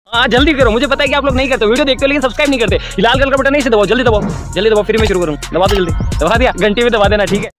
हाँ जल्दी करो, मुझे पता है कि आप लोग नहीं करते, वीडियो देखते हो लेकिन सब्सक्राइब नहीं करते। लाल कलर का बटन नहीं से दबाओ, जल्दी दबाओ, जल्दी दबाओ, फिर मैं शुरू करूँ। दबा दो जल्दी, दबा दिया, घंटी में दबा देना, ठीक है।